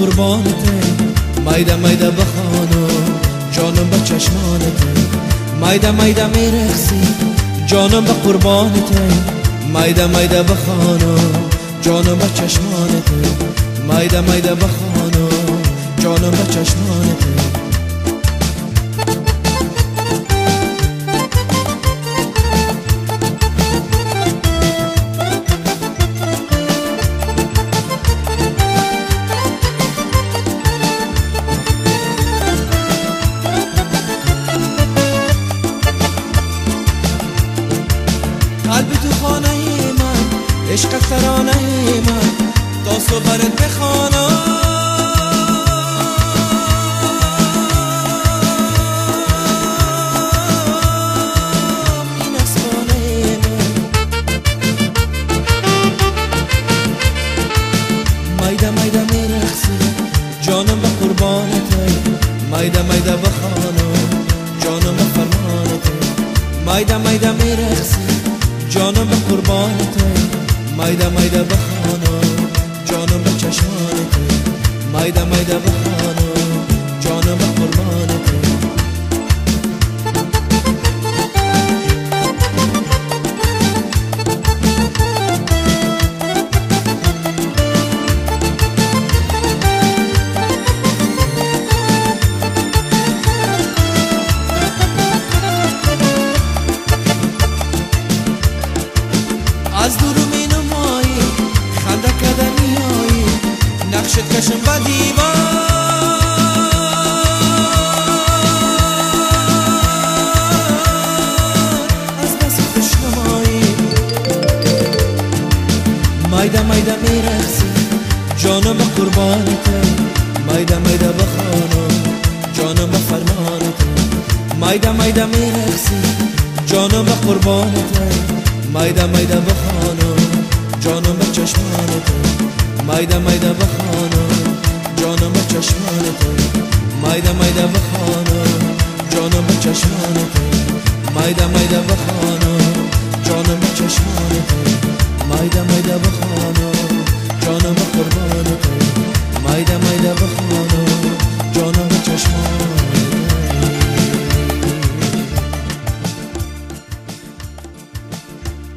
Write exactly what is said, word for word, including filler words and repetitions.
قربانته، مایده مایده بخوانو جانم به چشمانته، مایده مایده میرخسی جانم به قربانته، مایده مایده بخوانو جانم به چشمانته، مایده مایده بخوانو جانم به چشمانته. قلب تو خانه من، عشق ترانه من، تا صبرت بخوانم. این اسمانه من، مایده مایده میرخسی جانم به قربانته، مایده مایده بخوانم جانم به فرمانته، مایده مایده میرخسی جانم به قربانته، مایده مایده بخوانم جانم به چشمانته، مایده مایده بخوانم جانم به قربانته. از دور می نمایی خنده کده میایی، نقشت کشم به دیوار، از بس خوش نمایی. مایده مایده میرخسی جانم به قربانته، مایده مایده بخوانم جانم به فرمانته، مایده مایده میرخسی جانم به قربانته، مایده مایده بخوانم جانم به چشمانته، مایده مایده بخوانم جانم به چشمانته، مایده مایده بخوانم جانم به چشمانته، مایده مایده بخوانم جانم به چشمانته، مایده مایده بخوانم جانم به قربانته، مایده مایده بخوانم جانم به چشمانته.